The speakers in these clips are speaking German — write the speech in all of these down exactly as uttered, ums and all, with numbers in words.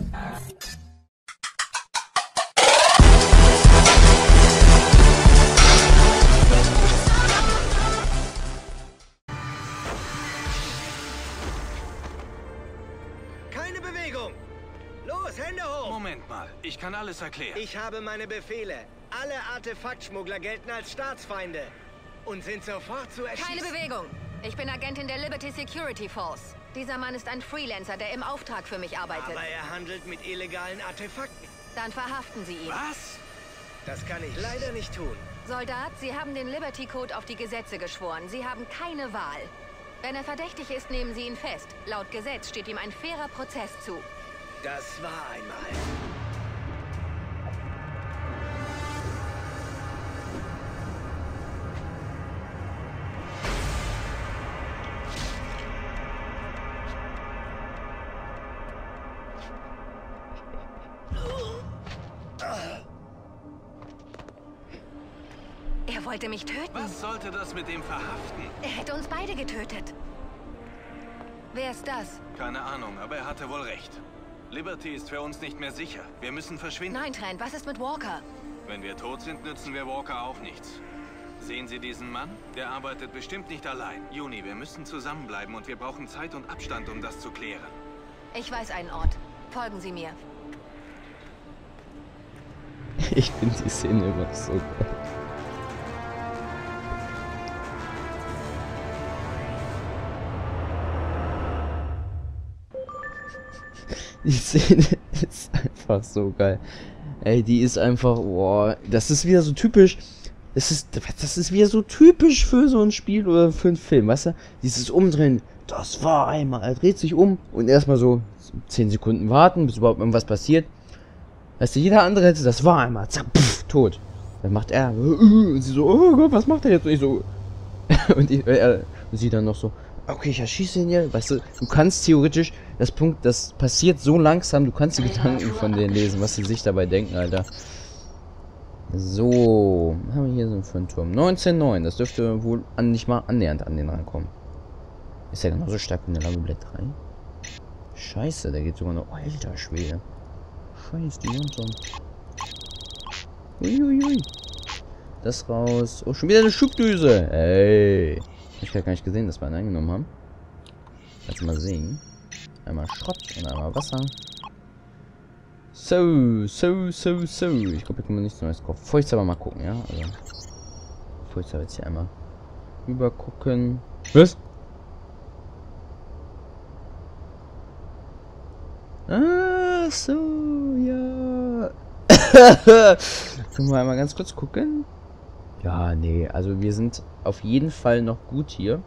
Keine Bewegung! Los, Hände hoch! Moment mal, ich kann alles erklären. Ich habe meine Befehle. Alle Artefaktschmuggler gelten als Staatsfeinde und sind sofort zu erschießen. Keine Bewegung! Ich bin Agentin der Liberty Security Force. Dieser Mann ist ein Freelancer, der im Auftrag für mich arbeitet. Aber er handelt mit illegalen Artefakten. Dann verhaften Sie ihn. Was? Das kann ich leider nicht tun. Soldat, Sie haben den Liberty Code auf die Gesetze geschworen. Sie haben keine Wahl. Wenn er verdächtig ist, nehmen Sie ihn fest. Laut Gesetz steht ihm ein fairer Prozess zu. Das war einmal. Er wollte mich töten. Was sollte das mit dem Verhaften? Er hätte uns beide getötet. Wer ist das? Keine Ahnung, aber er hatte wohl recht. Liberty ist für uns nicht mehr sicher. Wir müssen verschwinden. Nein, Trent, was ist mit Walker? Wenn wir tot sind, nützen wir Walker auch nichts. Sehen Sie diesen Mann? Der arbeitet bestimmt nicht allein. Juni, wir müssen zusammenbleiben und wir brauchen Zeit und Abstand, um das zu klären. Ich weiß einen Ort. Folgen Sie mir. Ich finde die Szene immer so geil. Die Szene ist einfach so geil. Ey, die ist einfach, boah, das ist wieder so typisch. Das ist, das ist wieder so typisch für so ein Spiel oder für einen Film, weißt du? Dieses Umdrehen, das war einmal, er dreht sich um und erstmal so zehn Sekunden warten, bis überhaupt irgendwas passiert. Weißt du, jeder andere hätte, das war einmal, zack, pff, tot. Dann macht er, und sie so, oh Gott, was macht er jetzt? Und ich so, und, ich, er, und sie dann noch so, okay, ich erschieße ihn hier. Weißt du, du kannst theoretisch, das Punkt, das passiert so langsam, du kannst die Gedanken von denen lesen, was sie sich dabei denken, Alter. So, was haben wir hier so für einen Turm? neunzehn neun, das dürfte wohl an, nicht mal annähernd an den rankommen. Ist ja genauso stark wie eine Lagoblet drei. Scheiße, der geht sogar noch, alter Schwede. Scheiße, die Monster. Uiuiui. Das raus. Oh, schon wieder eine Schubdüse. Ey. Hab ich gar nicht gesehen, dass wir einen eingenommen haben. Jetzt mal sehen. Einmal Schrott und einmal Wasser. So, so, so, so. Ich glaube, hier können wir nichts Neues kaufen. Feuchtsaber mal gucken, ja? Also. Feuchtsaber jetzt hier einmal rüber gucken. Was? Ah, so, ja. Können wir einmal ganz kurz gucken? Ja, nee, also wir sind auf jeden Fall noch gut hier.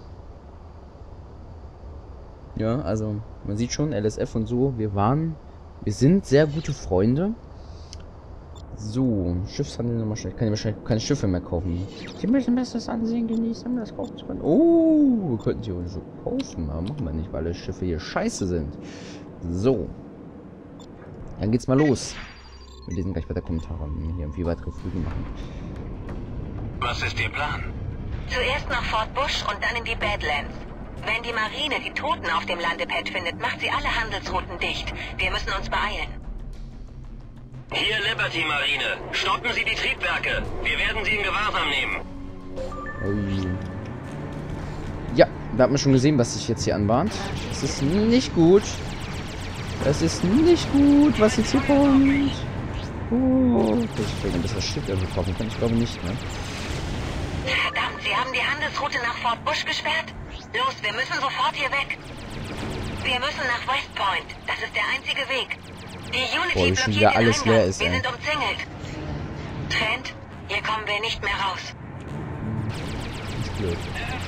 Ja, also man sieht schon, L S F und so, wir waren, wir sind sehr gute Freunde. So, Schiffshandel nochmal schnell. Ich kann ja wahrscheinlich keine Schiffe mehr kaufen. Sie müssen besseres Ansehen genießen, um das kaufen zu können. Oh, wir könnten sie so kaufen, aber machen wir nicht, weil alle Schiffe hier scheiße sind. So. Dann geht's mal los. Wir lesen gleich weiter Kommentare, wenn wir hier irgendwie weitere Flüge machen. Was ist Ihr Plan? Zuerst nach Fort Bush und dann in die Badlands. Wenn die Marine die Toten auf dem Landepad findet, macht sie alle Handelsrouten dicht. Wir müssen uns beeilen. Hier Liberty Marine. Stoppen Sie die Triebwerke. Wir werden Sie in Gewahrsam nehmen. Oh. Ja, da hat man schon gesehen, was sich jetzt hier anbahnt. Es ist nicht gut. Es ist nicht gut, was jetzt hier kommt. Oh, ich will ein bisschen Schiff irgendwie kaufen können. Ich glaube nicht, ne? Verdammt, Sie haben die Handelsroute nach Fort Bush gesperrt? Los, wir müssen sofort hier weg. Wir müssen nach West Point. Das ist der einzige Weg. Die Unity Boah, wie schon blockiert wieder den alles Eingang. leer ist, wir ey. sind umzingelt. Trent, hier kommen wir nicht mehr raus. Das ist blöd.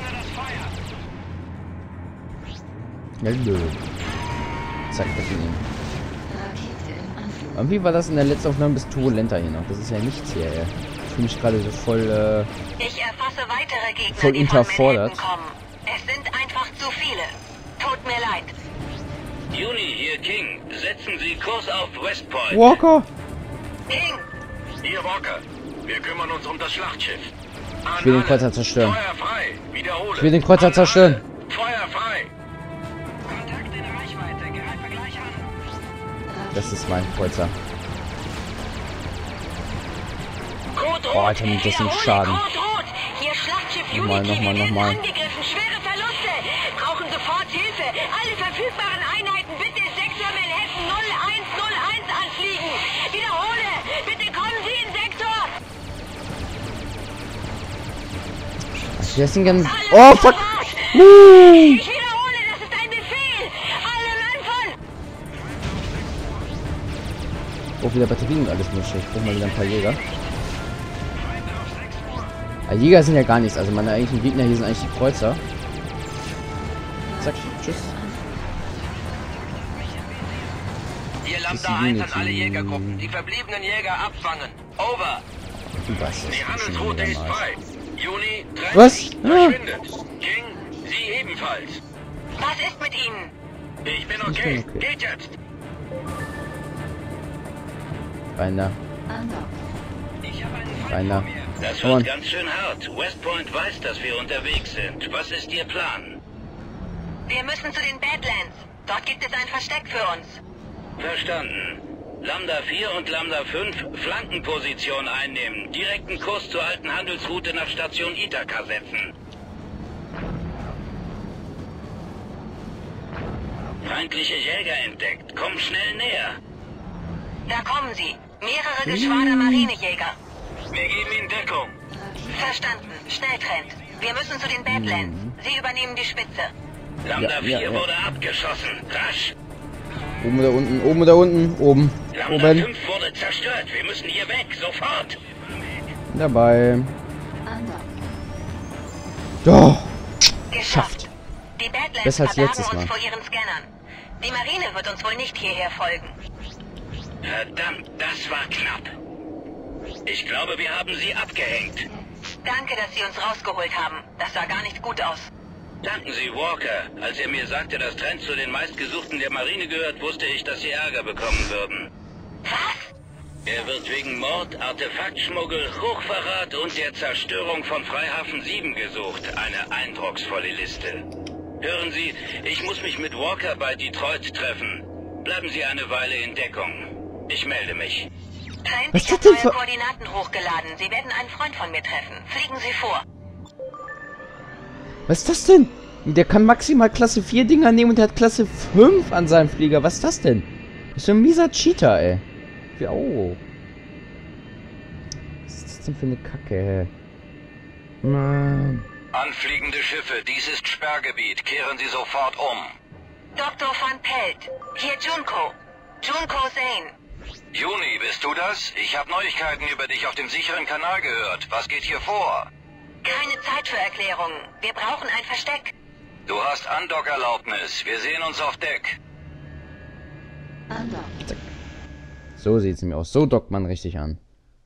Ja, blöd. Zack, das ihn. Irgendwie war das in der letzten Aufnahme bis turbulenter hier noch. Das ist ja nichts hier, ey. Ich fühle mich gerade so voll, äh, Ich erfasse weitere Gegner, voll die unterfordert. von Manhattan kommen. Es sind einfach zu viele. Tut mir leid. Juni, hier King. Setzen Sie Kurs auf West Point. Walker! King, Hier Walker. Wir kümmern uns um das Schlachtschiff. An Ich will den alle. Kreuzer zerstören. Feuer frei. Wiederhole. Ich will den Kreuzer An zerstören. alle. Feuer frei. Kontakt in Reichweite. Greife gleich an. Das ist mein Kreuzer. Code Oh, Alter, nimmt das einen Schaden. Code Rot. Hier Schlachtschiff Nochmal, Unity. nochmal, Wir werden nochmal. angegriffen. Schwere Verluste. Brauchen sofort Hilfe. Alle verfügbaren Einheiten bitte Sektor Manhattan null eins null eins anfliegen. Wiederhole. Bitte kommen Sie in Sektor. Ich esse ihn gern. Alle Oh, fuck! parat. Uh. Ich wiederhole. Das ist ein Befehl. Alle Mann von... Oh, wieder Batterien und alles mögliche. Ich brauche mal wieder ein paar Jäger. Ah, Jäger sind ja gar nichts. Also meine eigentlichen Gegner hier sind eigentlich die Kreuzer. Zack, tschüss. Hier Das ist Lambda die eins an alle Unity. Jägergruppen. Die verbliebenen Jäger abfangen. Over. Du weißt es Die schon Handelsroute wieder ist mal. frei. Juni, trennt Was? sich, Ah. verschwindet. King, Sie ebenfalls. Was ist mit Ihnen? Ich bin Ich okay. bin okay. Geht jetzt. Rein da. Ich habe einen Feind Rein da. vor mir. Das Komm on. wird ganz schön hart. Westpoint weiß, dass wir unterwegs sind. Was ist Ihr Plan? Wir müssen zu den Badlands. Dort gibt es ein Versteck für uns. Verstanden. Lambda vier und Lambda fünf Flankenposition einnehmen. Direkten Kurs zur alten Handelsroute nach Station Ithaka setzen. Feindliche Jäger entdeckt. Komm schnell näher. Da kommen sie. Mehrere Geschwader Marinejäger. Wir geben Ihnen Deckung. Verstanden. Schnelltrend. Wir müssen zu den Badlands. Sie übernehmen die Spitze. Lambda Ja, vier ja, ja. wurde abgeschossen. Rasch. Oben oder unten, oben oder unten, oben. Lambda Oben. fünf wurde zerstört. Wir müssen hier weg. Sofort. Dabei. Oh, Geschafft. Die Badlands Besser als verbergen letztes uns Mal. vor ihren Scannern. Die Marine wird uns wohl nicht hierher folgen. Verdammt, das war knapp. Ich glaube, wir haben sie abgehängt. Danke, dass Sie uns rausgeholt haben. Das sah gar nicht gut aus. Danken Sie, Walker. Als er mir sagte, dass Trent zu den meistgesuchten der Marine gehört, wusste ich, dass Sie Ärger bekommen würden. Was? Er wird wegen Mord, Artefaktschmuggel, Hochverrat und der Zerstörung von Freihafen sieben gesucht. Eine eindrucksvolle Liste. Hören Sie, ich muss mich mit Walker bei Detroit treffen. Bleiben Sie eine Weile in Deckung. Ich melde mich. Trent, Was ich ist habe das denn neue für- Koordinaten hochgeladen. Sie werden einen Freund von mir treffen. Fliegen Sie vor. was ist das denn? Der kann maximal Klasse vier Dinger nehmen und der hat Klasse fünf an seinem Flieger. Was ist das denn? Das ist so ein mieser Cheater, ey. Wie, oh. Was ist das denn für eine Kacke, ey? Mann. Anfliegende Schiffe, dies ist Sperrgebiet. Kehren Sie sofort um. Doktor Van Pelt. Hier Junko. Junko Zane. Juni, bist du das? Ich habe Neuigkeiten über dich auf dem sicheren Kanal gehört. Was geht hier vor? Keine Zeit für Erklärungen. Wir brauchen ein Versteck. Du hast Andockerlaubnis. Wir sehen uns auf Deck. So sieht's mir aus. So dockt man richtig an.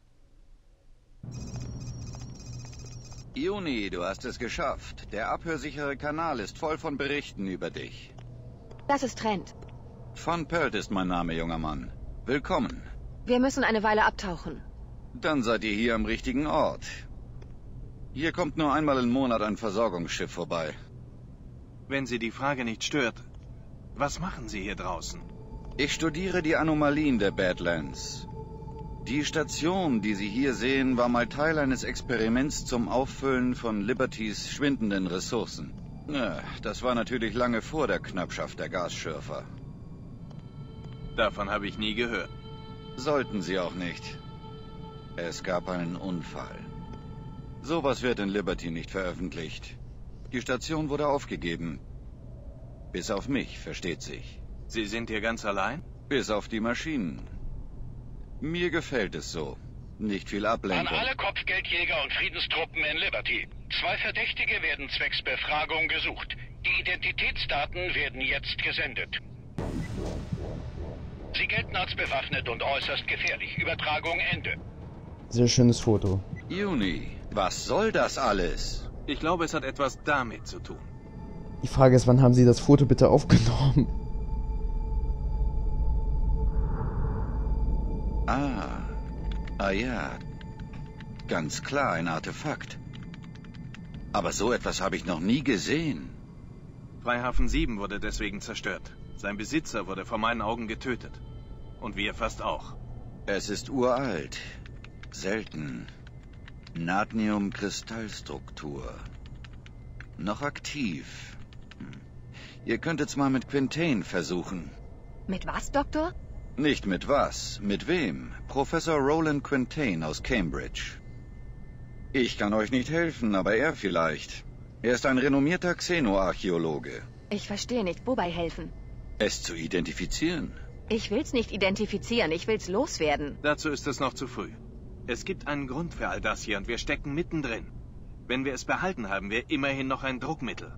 Juni, du hast es geschafft. Der abhörsichere Kanal ist voll von Berichten über dich. Das ist Trent. Van Pelt ist mein Name, junger Mann. Willkommen. Wir müssen eine Weile abtauchen. Dann seid ihr hier am richtigen Ort. Hier kommt nur einmal im Monat ein Versorgungsschiff vorbei. Wenn Sie die Frage nicht stört, was machen Sie hier draußen? Ich studiere die Anomalien der Badlands. Die Station, die Sie hier sehen, war mal Teil eines Experiments zum Auffüllen von Libertys schwindenden Ressourcen. Ja, das war natürlich lange vor der Knappschaft der Gasschürfer. Davon habe ich nie gehört. Sollten Sie auch nicht. Es gab einen Unfall. Sowas wird in Liberty nicht veröffentlicht. Die Station wurde aufgegeben. Bis auf mich, versteht sich. Sie sind hier ganz allein? Bis auf die Maschinen. Mir gefällt es so. Nicht viel An Ablenkung. alle Kopfgeldjäger und Friedenstruppen in Liberty. Zwei Verdächtige werden zwecks Befragung gesucht. Die Identitätsdaten werden jetzt gesendet. Sie gelten als bewaffnet und äußerst gefährlich. Übertragung Ende. Sehr schönes Foto. Juni, was soll das alles? Ich glaube, es hat etwas damit zu tun. Die Frage ist, wann haben Sie das Foto bitte aufgenommen? Ah, ah ja. Ganz klar, ein Artefakt. Aber so etwas habe ich noch nie gesehen. Freihafen sieben wurde deswegen zerstört. Sein Besitzer wurde vor meinen Augen getötet. Und wir fast auch. Es ist uralt. Selten. Natrium-Kristallstruktur. Noch aktiv. Hm. Ihr könntet's mal mit Quintain versuchen. Mit was, Doktor? Nicht mit was. Mit wem? Professor Roland Quintain aus Cambridge. Ich kann euch nicht helfen, aber er vielleicht. Er ist ein renommierter Xenoarchäologe. Ich verstehe nicht, wobei helfen? Es zu identifizieren. Ich will's nicht identifizieren, ich will's loswerden. Dazu ist es noch zu früh. Es gibt einen Grund für all das hier und wir stecken mittendrin. Wenn wir es behalten, haben wir immerhin noch ein Druckmittel.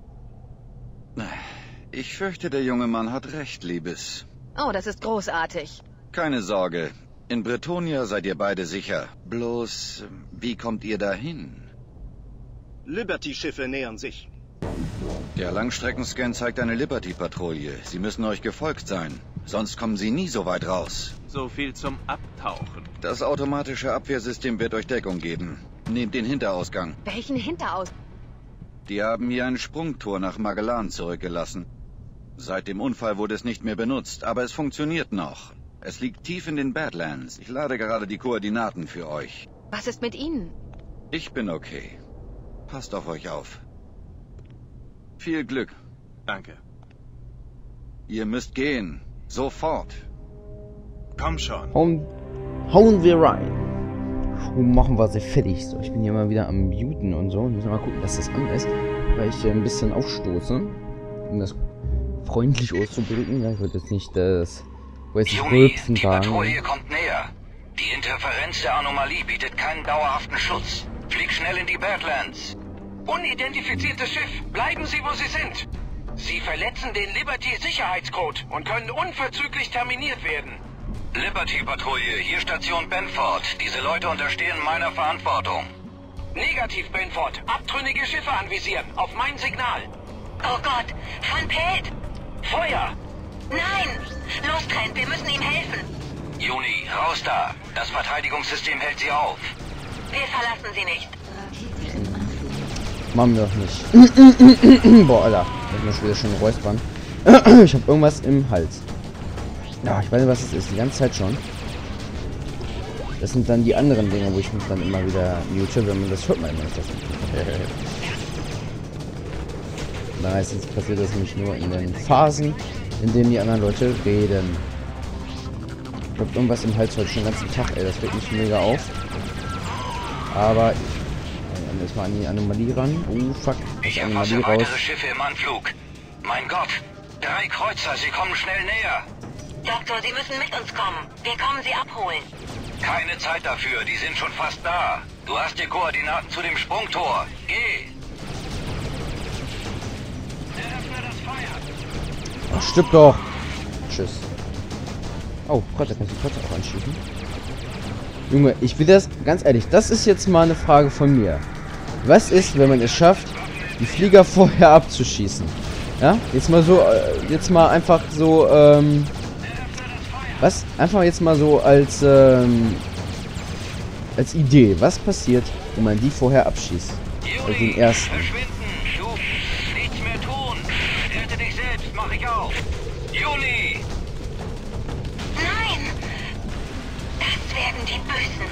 Ich fürchte, der junge Mann hat recht, Liebes. Oh, das ist großartig. Keine Sorge. In Bretonia seid ihr beide sicher. Bloß, wie kommt ihr dahin? Liberty-Schiffe nähern sich. Der Langstreckenscan zeigt eine Liberty-Patrouille. Sie müssen euch gefolgt sein. Sonst kommen sie nie so weit raus. So viel zum Abtauchen. Das automatische Abwehrsystem wird euch Deckung geben. Nehmt den Hinterausgang. Welchen Hinteraus? Die haben hier ein Sprungtor nach Magellan zurückgelassen. Seit dem Unfall wurde es nicht mehr benutzt, aber es funktioniert noch. Es liegt tief in den Badlands. Ich lade gerade die Koordinaten für euch. Was ist mit Ihnen? Ich bin okay. Passt auf euch auf. Viel Glück. Danke. Ihr müsst gehen. Sofort. Komm schon. Hauen, hauen wir rein. Und machen wir sie fertig. So, ich bin hier mal wieder am Muten und so. Müssen wir mal gucken, dass das an ist. Weil ich äh, ein bisschen aufstoße. Um das freundlich auszudrücken. Ja, ich würde jetzt nicht das... Weiß ich, Rülpsen die sagen. Patrouille kommt näher. Die Interferenz der Anomalie bietet keinen dauerhaften Schutz. Flieg schnell in die Badlands. Unidentifiziertes Schiff. Bleiben Sie, wo Sie sind. Sie verletzen den Liberty-Sicherheitscode und können unverzüglich terminiert werden. Liberty-Patrouille, hier Station Benford. Diese Leute unterstehen meiner Verantwortung. Negativ, Benford. Abtrünnige Schiffe anvisieren. Auf mein Signal. Oh Gott, Van Pelt! Feuer! Nein! Los, Trent, wir müssen ihm helfen. Juni, raus da. Das Verteidigungssystem hält sie auf. Wir verlassen sie nicht. Machen wir doch nicht. Boah, Alter. Ich muss wieder schon räuspern. Ich habe irgendwas im Hals. Ja, ich weiß nicht, was es ist. Die ganze Zeit schon. Das sind dann die anderen Dinge, wo ich mich dann immer wieder mute, wenn man das hört, man immer nicht. Das meistens passiert das nämlich nur in den Phasen, in denen die anderen Leute reden. Ich habe irgendwas im Hals heute schon den ganzen Tag, ey. Das regt mich mega auf. Aber dann ist mal an die Anomalie ran. Oh, fuck. Ich Die Anomalie erfasse raus. weitere Schiffe im Anflug. Mein Gott, drei Kreuzer, sie kommen schnell näher. Doktor, Sie müssen mit uns kommen. Wir kommen Sie abholen. Keine Zeit dafür, die sind schon fast da. Du hast die Koordinaten zu dem Sprungtor. Geh! Ach, stirb doch. Tschüss. Oh, Gott, da kannst du Kreuzer auch anschießen. Junge, ich will das, ganz ehrlich, das ist jetzt mal eine Frage von mir. Was ist, wenn man es schafft, die Flieger vorher abzuschießen? Ja, jetzt mal so, äh, jetzt mal einfach so, ähm... Was? Einfach jetzt mal so als, ähm... als Idee. Was passiert, wenn man die vorher abschießt? Bei den ersten. Verschwinden! Du nichts mehr tun! Rette dich selbst, mach ich auf! Juni! Nein! Das werden die Bösen.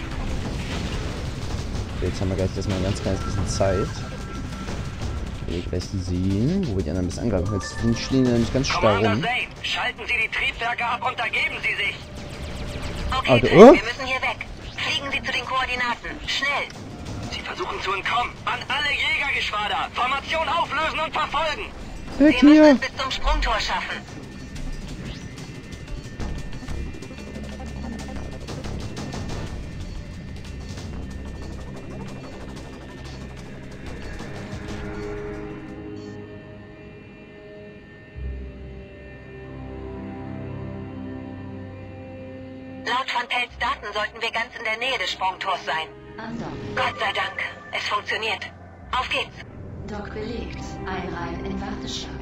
Jetzt haben wir gleich erstmal ein ganz kleines bisschen Zeit. Wir gleich sehen, wo wir die anderen ein bisschen angreifen. Jetzt stehen die nämlich ganz starr Commander rum. Zane, schalten Sie die Triebwerke ab und ergeben Sie sich. Okay, Alter, Trent, oh. wir müssen hier weg. Fliegen Sie zu den Koordinaten. Schnell! Sie versuchen zu entkommen. An alle Jägergeschwader. Formation auflösen und verfolgen. Weg Wir müssen hier! es bis zum Sprungtor schaffen. Laut Van Pelts Daten sollten wir ganz in der Nähe des Sprungtors sein. Gott sei Dank, es funktioniert. Auf geht's! Dock belegt. Einreihen in Warteschlange.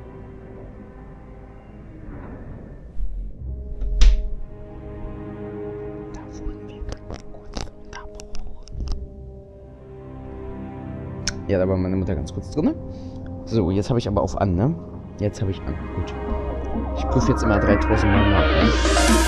Ja, da war meine Mutter ganz kurz drin. So, jetzt habe ich aber auf an, ne? Jetzt habe ich an. Gut. Ich prüfe jetzt immer dreitausend Mal nach. Ne?